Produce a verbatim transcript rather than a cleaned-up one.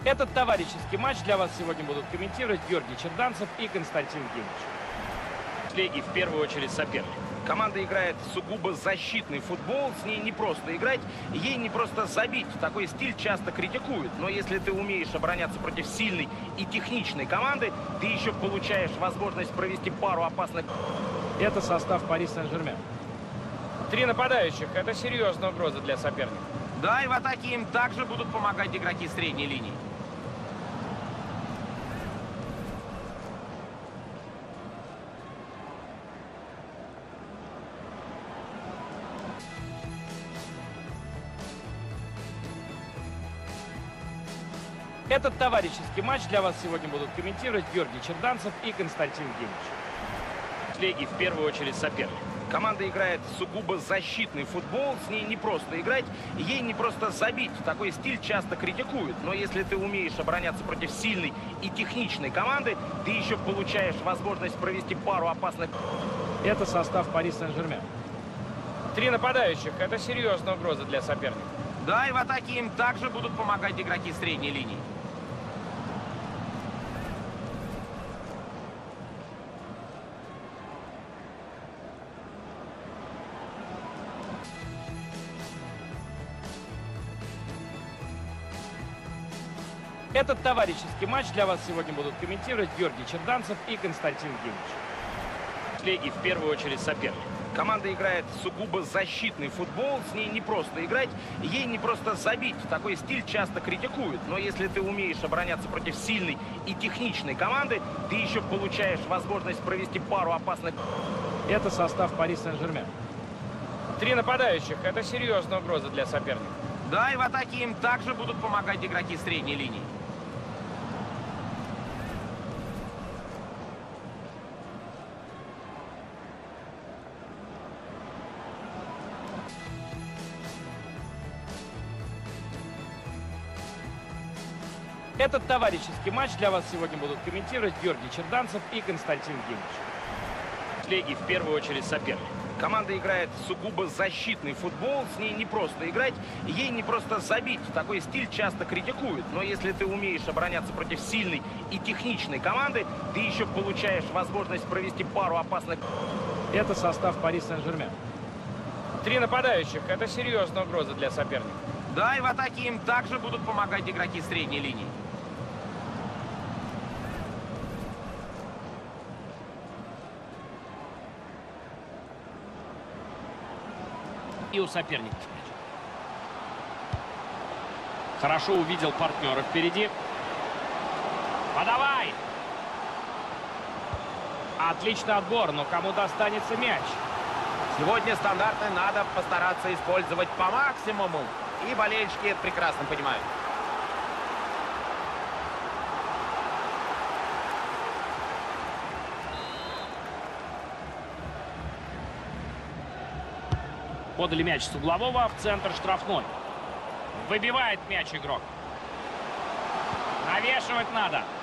Этот товарищеский матч для вас сегодня будут комментировать Георгий Черданцев и Константин Генич. И в первую очередь соперник. Команда играет сугубо защитный футбол, с ней не просто играть, ей не просто забить. Такой стиль часто критикуют, но если ты умеешь обороняться против сильной и техничной команды, ты еще получаешь возможность провести пару опасных... Это состав Пари Сен-Жермен. Три нападающих – это серьезная угроза для соперника. Да, и в атаке им также будут помогать игроки средней линии. Этот товарищеский матч для вас сегодня будут комментировать Георгий Черданцев и Константин Генич. И в первую очередь соперник. Команда играет сугубо защитный футбол, с ней не просто играть, ей не просто забить. Такой стиль часто критикуют, но если ты умеешь обороняться против сильной и техничной команды, ты еще получаешь возможность провести пару опасных... Это состав Пари Сен-Жермен. Три нападающих – это серьезная угроза для соперника. Да, и в атаке им также будут помогать игроки средней линии. Этот товарищеский матч для вас сегодня будут комментировать Георгий Черданцев и Константин Генич. И в первую очередь соперник. Команда играет сугубо защитный футбол, с ней не просто играть, ей не просто забить. Такой стиль часто критикуют, но если ты умеешь обороняться против сильной и техничной команды, ты еще получаешь возможность провести пару опасных... Это состав Пари Сен-Жермен. Три нападающих – это серьезная угроза для соперника. Да, и в атаке им также будут помогать игроки средней линии. Этот товарищеский матч для вас сегодня будут комментировать Георгий Черданцев и Константин Генич. И в первую очередь соперник. Команда играет сугубо защитный футбол, с ней не просто играть, ей не просто забить. Такой стиль часто критикуют, но если ты умеешь обороняться против сильной и техничной команды, ты еще получаешь возможность провести пару опасных... Это состав Пари Сен-Жермен. Три нападающих – это серьезная угроза для соперника. Да, и в атаке им также будут помогать игроки средней линии. И у соперника мяч. Хорошо увидел партнера впереди. Подавай! Отличный отбор, но кому достанется мяч? Сегодня стандарты надо постараться использовать по максимуму. И болельщики это прекрасно понимают. Подали мяч с углового в центр штрафной. Выбивает мяч игрок. Навешивать надо.